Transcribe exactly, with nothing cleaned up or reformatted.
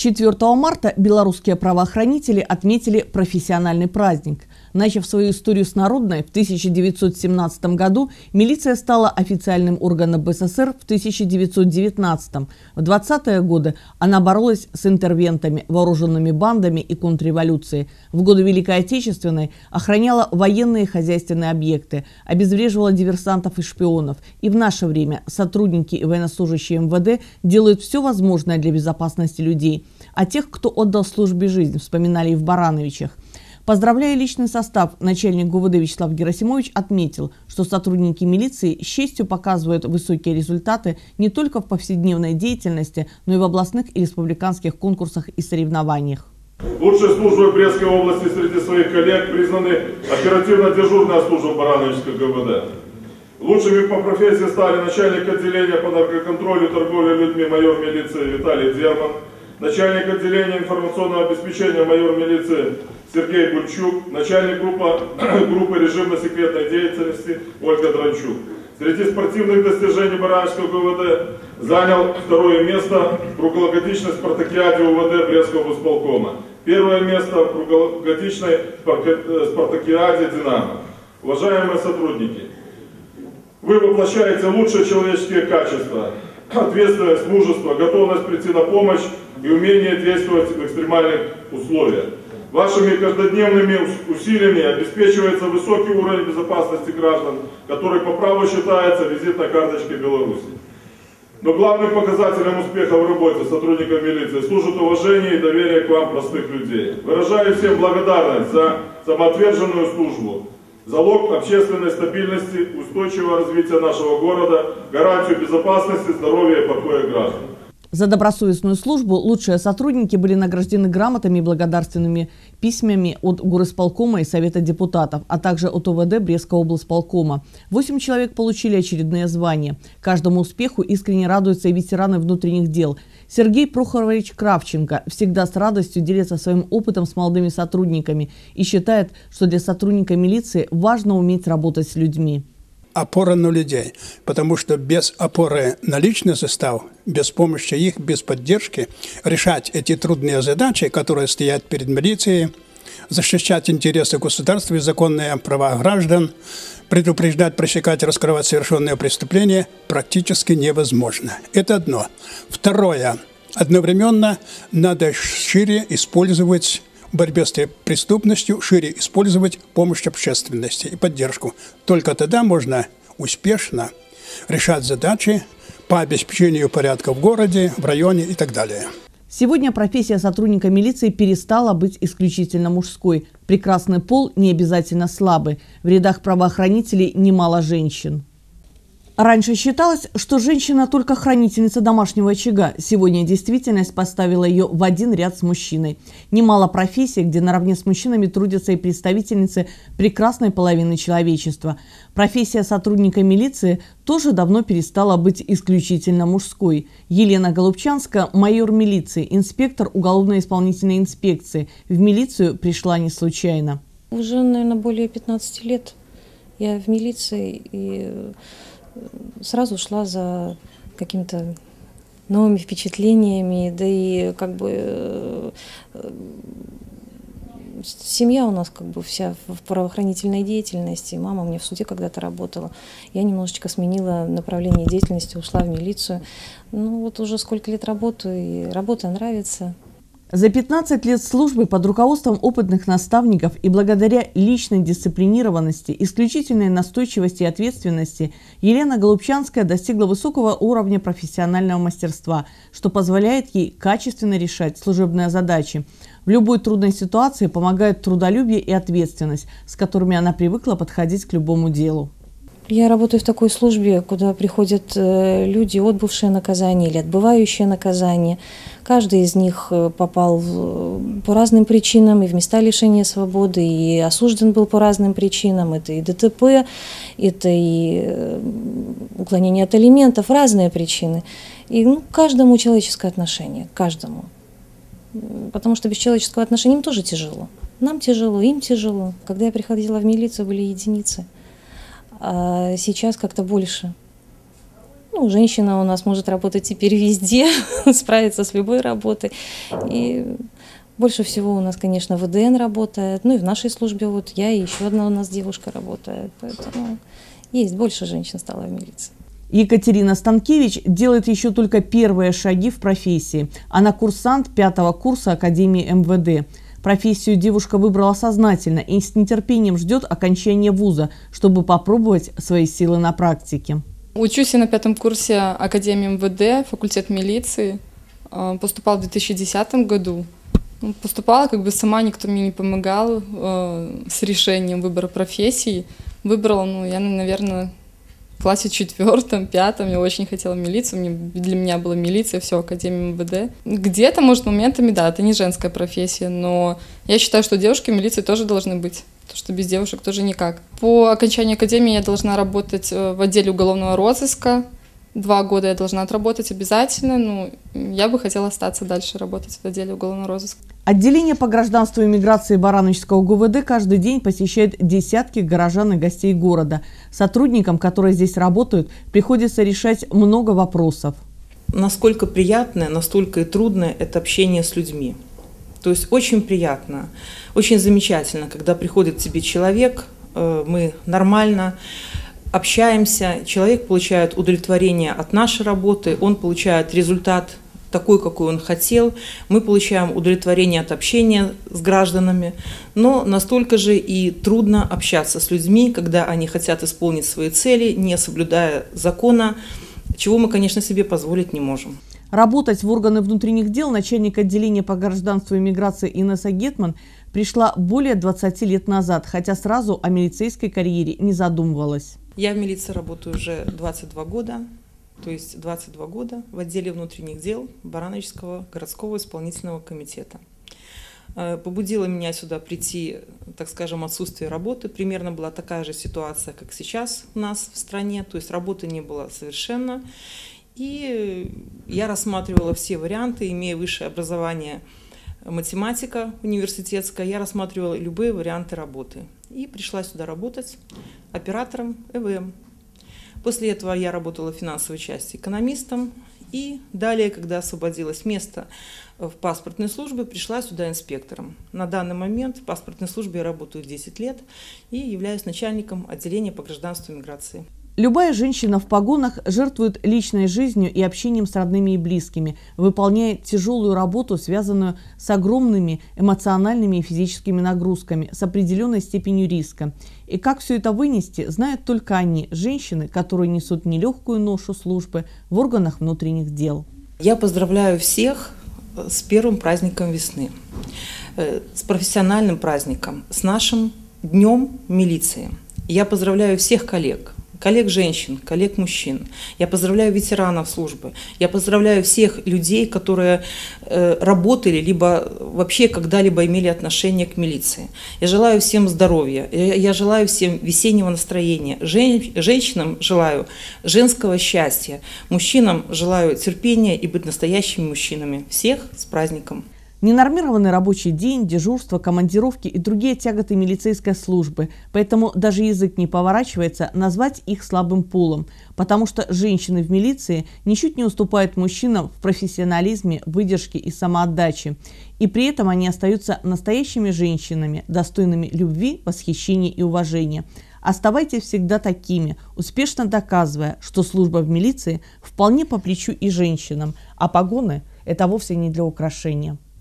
четвёртого марта белорусские правоохранители отметили профессиональный праздник. Начав свою историю с народной в тысяча девятьсот семнадцатом году, милиция стала официальным органом БССР в тысяча девятьсот девятнадцатом. В двадцатые годы она боролась с интервентами, вооруженными бандами и контрреволюцией. В годы Великой Отечественной охраняла военные и хозяйственные объекты, обезвреживала диверсантов и шпионов. И в наше время сотрудники и военнослужащие эм вэ дэ делают все возможное для безопасности людей. А тех, кто отдал службе жизнь, вспоминали и в Барановичах. Поздравляя личный состав, начальник ГУВД Вячеслав Герасимович отметил, что сотрудники милиции с честью показывают высокие результаты не только в повседневной деятельности, но и в областных и республиканских конкурсах и соревнованиях. Лучшей службой Брестской области среди своих коллег признаны оперативно-дежурная служба Барановичского ГУВД. Лучшими по профессии стали начальник отделения по наркоконтролю и торговле людьми майор милиции Виталий Дерман, начальник отделения информационного обеспечения майор милиции Сергей Бульчук, начальник группы, группы режимно-секретной деятельности Ольга Дранчук. Среди спортивных достижений Барановичского ГУВД занял второе место в круглогодичной спартакиаде УВД Брестского облсполкома. Первое место в круглогодичной спартакиаде «Динамо». Уважаемые сотрудники, вы воплощаете лучшие человеческие качества: ответственность, мужество, готовность прийти на помощь и умение действовать в экстремальных условиях. Вашими каждодневными усилиями обеспечивается высокий уровень безопасности граждан, который по праву считается визитной карточкой Беларуси. Но главным показателем успеха в работе сотрудников милиции служит уважение и доверие к вам, простых людей. Выражаю всем благодарность за самоотверженную службу, залог общественной стабильности, устойчивого развития нашего города, гарантию безопасности, здоровья и покоя граждан. За добросовестную службу лучшие сотрудники были награждены грамотами и благодарственными письмами от Горисполкома и Совета депутатов, а также от ОВД Брестского облсполкома. Восемь человек получили очередные звания. Каждому успеху искренне радуются и ветераны внутренних дел. Сергей Прохорович Кравченко всегда с радостью делится своим опытом с молодыми сотрудниками и считает, что для сотрудника милиции важно уметь работать с людьми. Опора на людей, потому что без опоры на личный состав, без помощи их, без поддержки решать эти трудные задачи, которые стоят перед милицией, защищать интересы государства и законные права граждан, предупреждать, пресекать, раскрывать совершенные преступления практически невозможно. Это одно. Второе. Одновременно надо шире использовать в борьбе с преступностью, шире использовать помощь общественности и поддержку. Только тогда можно успешно решать задачи по обеспечению порядка в городе, в районе и так далее. Сегодня профессия сотрудника милиции перестала быть исключительно мужской. Прекрасный пол не обязательно слабый. В рядах правоохранителей немало женщин. Раньше считалось, что женщина только хранительница домашнего очага. Сегодня действительность поставила ее в один ряд с мужчиной. Немало профессий, где наравне с мужчинами трудятся и представительницы прекрасной половины человечества. Профессия сотрудника милиции тоже давно перестала быть исключительно мужской. Елена Голубчанская – майор милиции, инспектор уголовно-исполнительной инспекции. В милицию пришла не случайно. Уже, наверное, более пятнадцати лет я в милиции и сразу шла за какими-то новыми впечатлениями, да и как бы семья у нас как бы вся в правоохранительной деятельности. Мама мне в суде когда-то работала. Я немножечко сменила направление деятельности, ушла в милицию. Ну вот уже сколько лет работаю, и работа нравится. За пятнадцать лет службы под руководством опытных наставников и благодаря личной дисциплинированности, исключительной настойчивости и ответственности Елена Голубчанская достигла высокого уровня профессионального мастерства, что позволяет ей качественно решать служебные задачи. В любой трудной ситуации помогают трудолюбие и ответственность, с которыми она привыкла подходить к любому делу. Я работаю в такой службе, куда приходят люди, отбывшие наказание или отбывающие наказание. Каждый из них попал в, по разным причинам и в места лишения свободы, и осужден был по разным причинам. Это и дэ тэ пэ, это и уклонение от алиментов, разные причины. И ну, каждому человеческое отношение, каждому. Потому что без человеческого отношения им тоже тяжело. Нам тяжело, им тяжело. Когда я приходила в милицию, были единицы. А сейчас как-то больше. Ну, женщина у нас может работать теперь везде, справиться с любой работой. И больше всего у нас, конечно, вэ дэ эн работает. Ну и в нашей службе вот я и еще одна у нас девушка работает. Поэтому есть больше женщин стало в милиции. Екатерина Станкевич делает еще только первые шаги в профессии. Она курсант пятого курса Академии эм вэ дэ. Профессию девушка выбрала сознательно и с нетерпением ждет окончания вуза, чтобы попробовать свои силы на практике. Учусь я на пятом курсе Академии эм вэ дэ, факультет милиции. Поступала в две тысячи десятом году. Поступала, как бы сама, никто мне не помогал э, с решением выбора профессии. Выбрала, ну, я, наверное, в классе четвертом, пятом, я очень хотела милицию, мне, для меня была милиция, все, Академия эм вэ дэ. Где-то, может, моментами, да, это не женская профессия, но я считаю, что девушки в милиции тоже должны быть, потому что без девушек тоже никак. По окончании Академии я должна работать в отделе уголовного розыска, два года я должна отработать обязательно, ну, я бы хотела остаться дальше работать в отделе уголовного розыска. Отделение по гражданству и миграции Бараночского гэ вэ дэ каждый день посещает десятки горожан и гостей города. Сотрудникам, которые здесь работают, приходится решать много вопросов. Насколько приятное, настолько и трудное это общение с людьми. То есть очень приятно, очень замечательно, когда приходит к тебе человек, мы нормально общаемся, человек получает удовлетворение от нашей работы, он получает результат такой, какой он хотел, мы получаем удовлетворение от общения с гражданами, но настолько же и трудно общаться с людьми, когда они хотят исполнить свои цели, не соблюдая закона, чего мы, конечно, себе позволить не можем. Работать в органы внутренних дел начальник отделения по гражданству и миграции Инесса Гетман пришла более двадцати лет назад, хотя сразу о милицейской карьере не задумывалась. Я в милиции работаю уже двадцать два года. То есть двадцать два года в отделе внутренних дел Барановичского городского исполнительного комитета. Побудило меня сюда прийти, так скажем, отсутствие работы. Примерно была такая же ситуация, как сейчас у нас в стране, то есть работы не было совершенно. И я рассматривала все варианты, имея высшее образование математика университетская, я рассматривала любые варианты работы. И пришла сюда работать оператором э вэ эм. После этого я работала в финансовой части экономистом, и далее, когда освободилось место в паспортной службе, пришла сюда инспектором. На данный момент в паспортной службе я работаю десять лет и являюсь начальником отделения по гражданству и миграции. Любая женщина в погонах жертвует личной жизнью и общением с родными и близкими, выполняя тяжелую работу, связанную с огромными эмоциональными и физическими нагрузками, с определенной степенью риска. И как все это вынести, знают только они, женщины, которые несут нелегкую ношу службы в органах внутренних дел. Я поздравляю всех с первым праздником весны, с профессиональным праздником, с нашим днем милиции. Я поздравляю всех коллег. коллег-женщин, коллег-мужчин. Я поздравляю ветеранов службы. Я поздравляю всех людей, которые э, работали, либо вообще когда-либо имели отношение к милиции. Я желаю всем здоровья, я, я желаю всем весеннего настроения. Жен, женщинам желаю женского счастья, мужчинам желаю терпения и быть настоящими мужчинами. Всех с праздником! Ненормированный рабочий день, дежурство, командировки и другие тяготы милицейской службы. Поэтому даже язык не поворачивается назвать их слабым полом. Потому что женщины в милиции ничуть не уступают мужчинам в профессионализме, выдержке и самоотдаче. И при этом они остаются настоящими женщинами, достойными любви, восхищения и уважения. Оставайтесь всегда такими, успешно доказывая, что служба в милиции вполне по плечу и женщинам, а погоны – это вовсе не для украшения.